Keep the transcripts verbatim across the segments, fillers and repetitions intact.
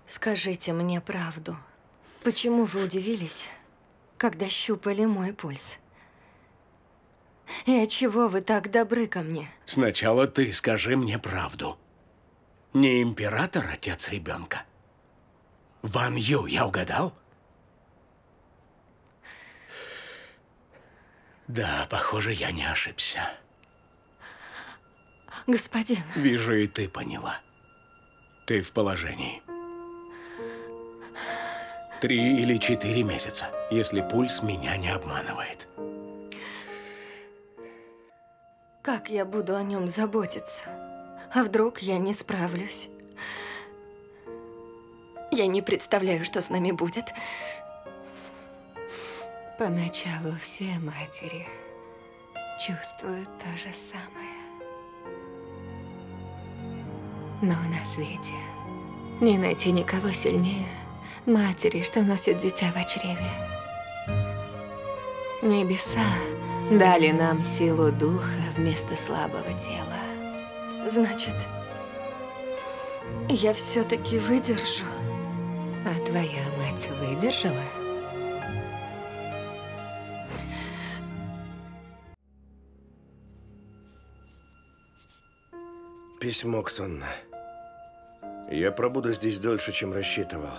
Скажите мне правду. Почему вы удивились, когда щупали мой пульс? И отчего вы так добры ко мне? Сначала ты скажи мне правду. Не император отец ребенка? Ван Ю, я угадал? Да, похоже, я не ошибся. Господин. Вижу, и ты поняла. Ты в положении. Три или четыре месяца, если пульс меня не обманывает. Как я буду о нем заботиться? А вдруг я не справлюсь? Я не представляю, что с нами будет. Поначалу все матери чувствуют то же самое. Но на свете не найти никого сильнее матери, что носит дитя в чреве. Небеса дали нам силу духа вместо слабого тела. Значит, я все-таки выдержу. А твоя мать выдержала? Письмо, Ксонна. Я пробуду здесь дольше, чем рассчитывал.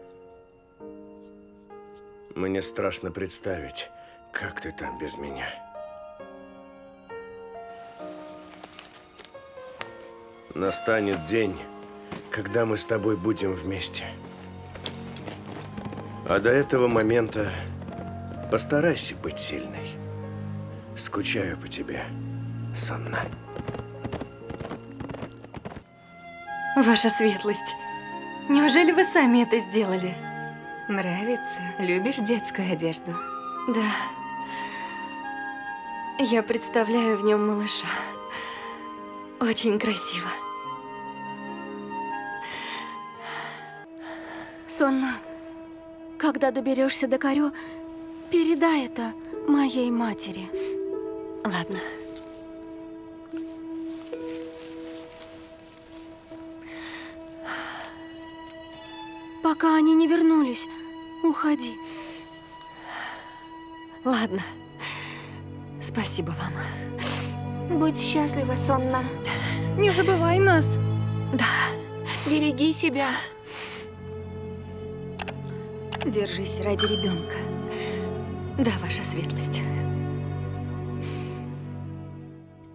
Мне страшно представить, как ты там без меня. Настанет день, когда мы с тобой будем вместе. А до этого момента постарайся быть сильной. Скучаю по тебе, Сонна. Ваша светлость, неужели вы сами это сделали? Нравится? Любишь детскую одежду? Да. Я представляю в нем малыша. Очень красиво. Сонна, когда доберешься до Карё, передай это моей матери. Ладно. Пока они не вернулись, уходи. Ладно. Спасибо вам. Будь счастлива, Сонна. Не забывай нас. Да. Береги себя. Держись ради ребенка. Да, ваша светлость.